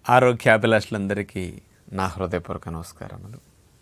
ఆరోగ్యాభిలాషులందరికీ నా హృదయపూర్వక నమస్కారములు.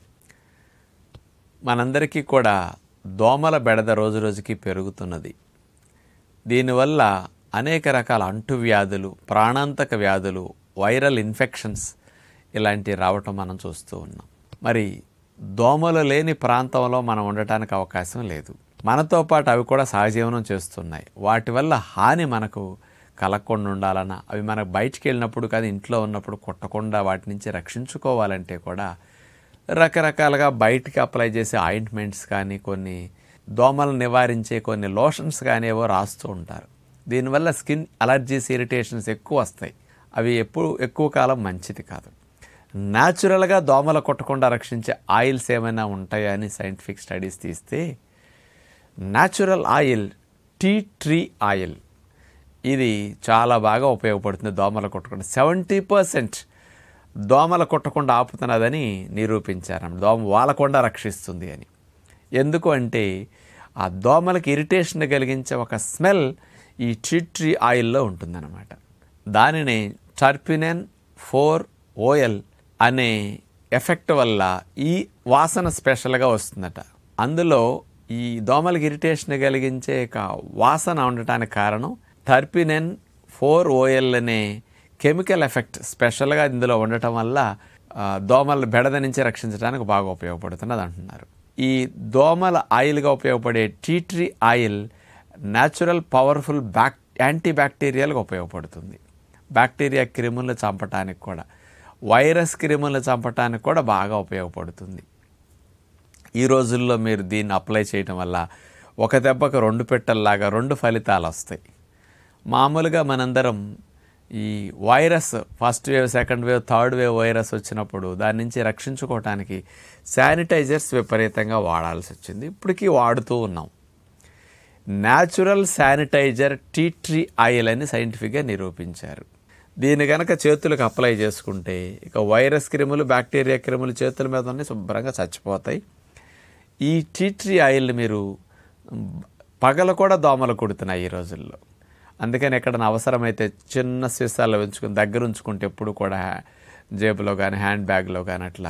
మనందరికీ కూడా దోమల బెడద రోజు రోజుకి పెరుగుతున్నది. దీనివల్ల అనేక రకాల అంటువ్యాధులు, ప్రాణాంతక వ్యాధులు, వైరల్ ఇన్ఫెక్షన్స్ ఇలాంటివి రావటం మనం చూస్తూ ఉన్నాం. మరి దోమలు లేని ప్రాంతంలో మనం ఉండటానికి అవకాశం లేదు. మనతో పాటు అవి కూడా సహజీవనం చేస్తున్నాయి. వాటి వల్ల హాని మనకు కలగకుండా ఉండాలన్నా, అవి మనకు బయటికి వెళ్ళినప్పుడు కానీ ఇంట్లో ఉన్నప్పుడు కొట్టకుండా వాటి నుంచి రక్షించుకోవాలంటే కూడా రకరకాలుగా బయటికి అప్లై చేసే ఆయింట్మెంట్స్ కానీ, కొన్ని దోమలను నివారించే కొన్ని లోషన్స్ కానీ ఏవో రాస్తూ ఉంటారు. దీనివల్ల స్కిన్ అలర్జీస్, ఇరిటేషన్స్ ఎక్కువ వస్తాయి. అవి ఎక్కువ కాలం మంచిది కాదు. న్యాచురల్గా దోమలు కొట్టకుండా రక్షించే ఆయిల్స్ ఏమైనా ఉంటాయా అని సైంటిఫిక్ స్టడీస్ తీస్తే natural oil, tea tree oil, ఇది చాలా బాగా ఉపయోగపడుతుంది దోమలు కొట్టకుండా. 70% దోమలు కొట్టకుండా ఆపుతున్నదని నిరూపించారు. దోమ వాలకుండా రక్షిస్తుంది అని. ఎందుకు అంటే ఆ దోమలకు ఇరిటేషన్ కలిగించే ఒక స్మెల్ ఈ టీ ట్రీ ఆయిల్లో ఉంటుందన్నమాట. దానిని టర్పినెన్ 4OL అనే ఎఫెక్ట్ వల్ల ఈ వాసన స్పెషల్గా వస్తుందట. అందులో ఈ దోమలకు ఇరిటేషన్ కలిగించే వాసన ఉండటానికి కారణం టర్పినెన్ 4OL అనే కెమికల్ ఎఫెక్ట్ స్పెషల్గా ఇందులో ఉండటం వల్ల దోమల బెడద నుంచి రక్షించడానికి బాగా ఉపయోగపడుతున్నది అంటున్నారు. ఈ దోమల ఆయిల్గా ఉపయోగపడే tea tree oil natural powerful anti బ్యాక్టీరియాలుగా ఉపయోగపడుతుంది. బ్యాక్టీరియా క్రిములను చంపటానికి కూడా, వైరస్ క్రిములను చంపటానికి కూడా బాగా ఉపయోగపడుతుంది. ఈ రోజుల్లో మీరు దీన్ని అప్లై చేయటం వల్ల ఒక దెబ్బకు 2 పెట్టెల్లాగా 2 ఫలితాలు వస్తాయి. మామూలుగా మనందరం ఈ virus first wave, second wave, third wave virus వచ్చినప్పుడు దాని నుంచి రక్షించుకోవటానికి శానిటైజర్స్ విపరీతంగా వాడాల్సి వచ్చింది. ఇప్పటికీ వాడుతూ ఉన్నాం. Natural sanitiser tea tree oil అని సైంటిఫిక్గా నిరూపించారు. దీన్ని కనుక చేతులకు అప్లై చేసుకుంటే ఇక వైరస్ క్రిములు, బ్యాక్టీరియా క్రిములు చేతుల మీద ఉన్నాయి, శుభ్రంగా చచ్చిపోతాయి. ఈ టీ ట్రీ ఆయిల్ని మీరు పగలు కూడా దోమలు కుడుతున్నాయి ఈ రోజుల్లో. అందుకని ఎక్కడైనా అవసరమైతే చిన్న సీసాల్లో ఉంచుకుని దగ్గర ఉంచుకుంటే ఎప్పుడు కూడా జేబులో కానీ, హ్యాండ్ బ్యాగ్లో కానీ అట్లా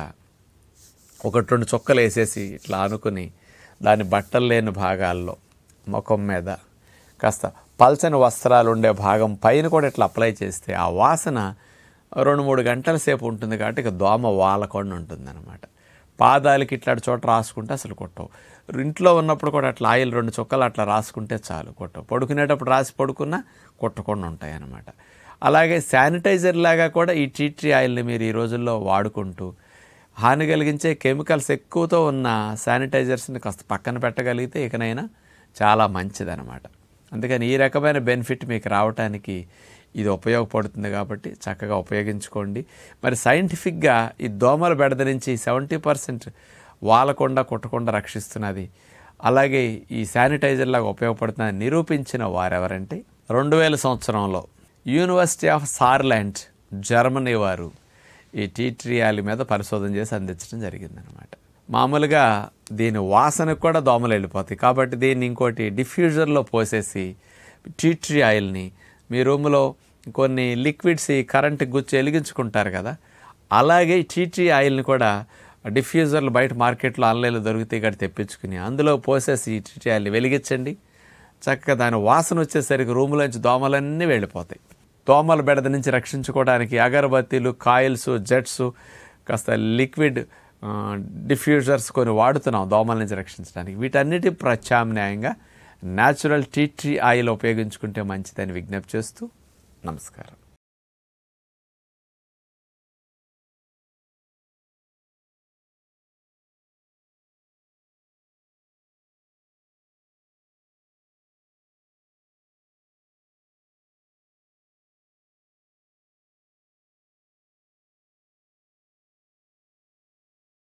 1-2 చుక్కలు వేసేసి ఇట్లా అనుకుని దాని బట్టలు లేని భాగాల్లో, ముఖం మీద, కాస్త పల్చని వస్త్రాలు ఉండే భాగం పైన కూడా ఇట్లా అప్లై చేస్తే ఆ వాసన 2-3 గంటల సేపు ఉంటుంది. కాబట్టి ఇక దోమ వాలకుండా ఉంటుంది అన్నమాట. పాదాలకి ఇట్లాంటి చోట రాసుకుంటే అసలు కొట్టవు. ఇంట్లో ఉన్నప్పుడు కూడా అట్లా ఆయిల్ 2 చుక్కలు అట్లా రాసుకుంటే చాలు, కొట్టవు. పడుకునేటప్పుడు రాసి పడుకున్నా కొట్టకుండా ఉంటాయి అన్నమాట. అలాగే శానిటైజర్ లాగా కూడా ఈ టీ ట్రీ ఆయిల్ని మీరు ఈ రోజుల్లో వాడుకుంటూ హాని కలిగించే కెమికల్స్ ఎక్కువతో ఉన్న శానిటైజర్స్ని కాస్త పక్కన పెట్టగలిగితే ఇకనైనా చాలా మంచిదన్నమాట. అందుకని ఈ రకమైన బెనిఫిట్ మీకు రావటానికి ఇది ఉపయోగపడుతుంది కాబట్టి చక్కగా ఉపయోగించుకోండి. మరి సైంటిఫిక్గా ఈ దోమల బెడద నుంచి 70% వాలకుండా కొట్టకుండా రక్షిస్తున్నది, అలాగే ఈ శానిటైజర్ లాగా ఉపయోగపడుతుందని నిరూపించిన వారెవరంటే 2000 సంవత్సరంలో యూనివర్సిటీ ఆఫ్ సార్లాండ్, జర్మనీ వారు ఈ టీ ట్రీ ఆయిల్ మీద పరిశోధన చేసి అందించడం జరిగిందనమాట. మామూలుగా దీని వాసనకు కూడా దోమలు వెళ్ళిపోతాయి. కాబట్టి దీన్ని ఇంకోటి డిఫ్యూజర్లో పోసేసి టీ ట్రీ ఆయిల్ని మీ రూమ్లో కొన్ని లిక్విడ్స్ కరెంట్ గుచ్చి వెలిగించుకుంటారు కదా, అలాగే టీ ట్రీ ఆయిల్ని కూడా డిఫ్యూజర్లు బయట మార్కెట్లో ఆన్లైన్లో దొరికితే ఇక్కడ తెప్పించుకుని అందులో పోసేసి ఈ టీ ట్రీ ఆయిల్ని వెలిగించండి. చక్కగా దాని వాసన వచ్చేసరికి రూములోంచి దోమలన్నీ వెళ్ళిపోతాయి. దోమల బెడద నుంచి రక్షించుకోవడానికి అగరబత్తీలు, కాయిల్స్, జెట్స్, కాస్త లిక్విడ్ డిఫ్యూజర్స్ కొన్ని వాడుతున్నాం దోమల నుంచి రక్షించడానికి. వీటన్నిటి ప్రత్యామ్నాయంగా న్యాచురల్ టీ ట్రీ ఆయిల్ ఉపయోగించుకుంటే మంచిదని విజ్ఞప్తి చేస్తూ నమస్కారం.